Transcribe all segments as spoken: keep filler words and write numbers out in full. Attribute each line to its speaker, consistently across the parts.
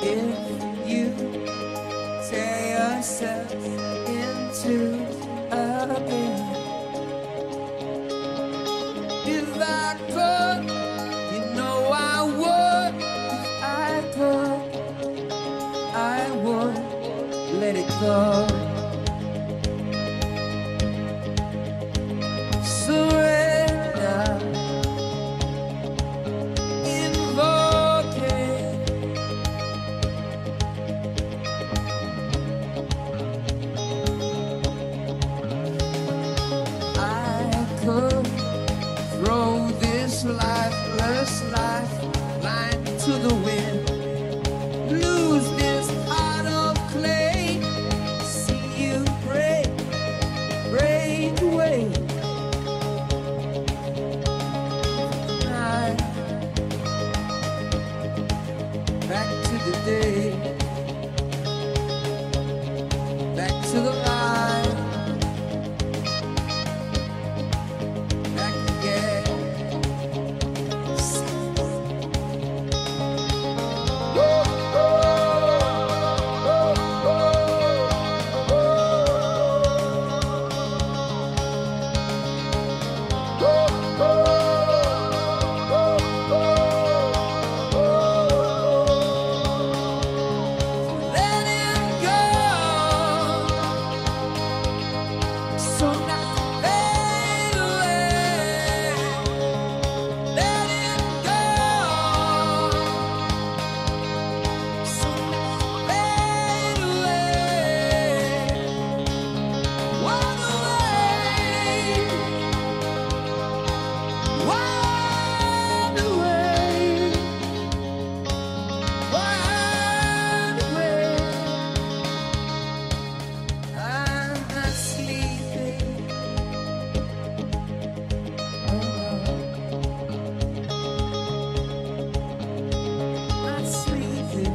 Speaker 1: If you tear yourself into a bed, if I could, you know I would. If I could, I would let it go. Surrender, invoke it. I could throw this lifeless lifeline to the wind, lose this heart of clay, see you break, break away. Night, back to the day, back to the light, back again. Let it go, so not to fade away. Let it go, so not to fade away. Walk away, walk away, walk away. I'm not sleeping. Not sleeping.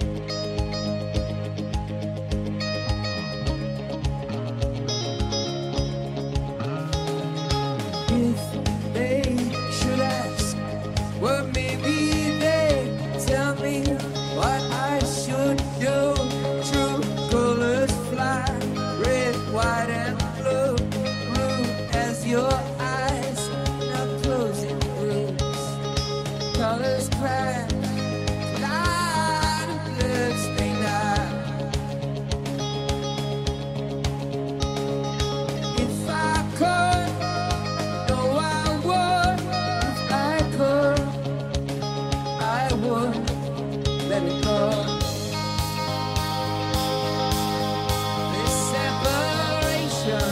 Speaker 1: If they should ask, well, maybe they tell me what I should do. True colors fly, red, white, and blue. Blue as your eyes, now closing blues. Colors crash, light and bloodstained eye. If I could, no, I would. If I could, I would let it go. This separation,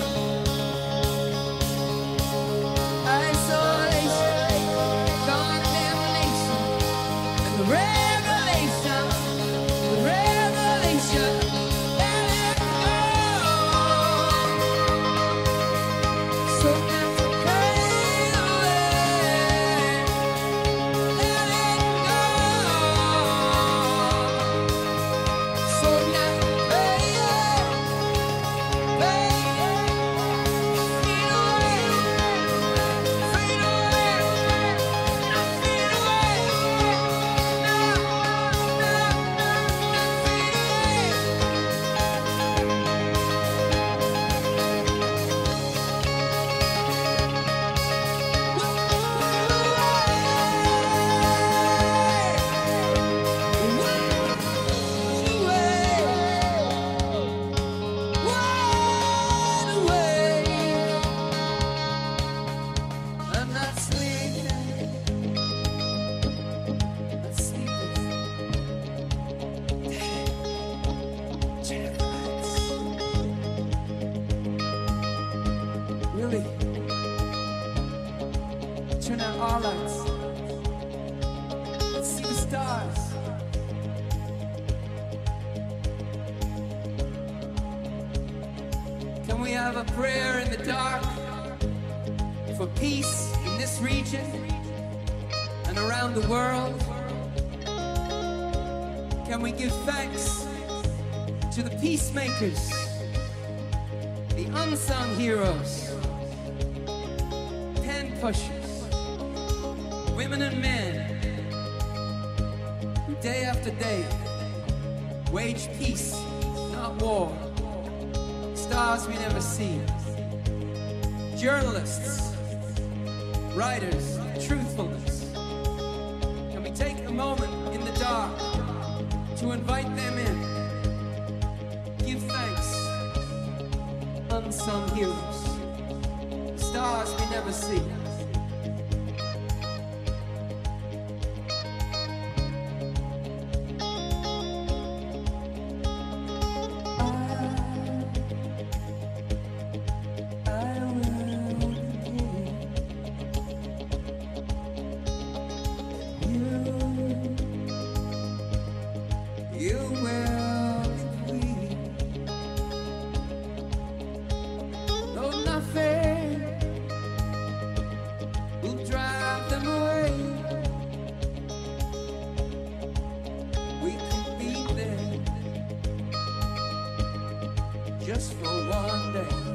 Speaker 1: isolation, condemnation, and the revelation, the revelation. Let it go, so not to fade away. Let it go, so not to fade away. Fade away, fade away, not fade away. No, no, not fade I'm not sleeping, not sleeping. Really? Turn out all lights. Let's see the stars. Can we have a prayer in the dark for peace in this region and around the world? Can we give thanks to the peacemakers, the unsung heroes, pen pushers, women and men, who day after day Wage peace, not war. Stars we never see. Journalists, writers, truthfulness. Can we take a moment in the dark to invite them in? Give thanks, unsung heroes. Stars we never see. You will be free. Though nothing will drive them away, we can be there just for one day.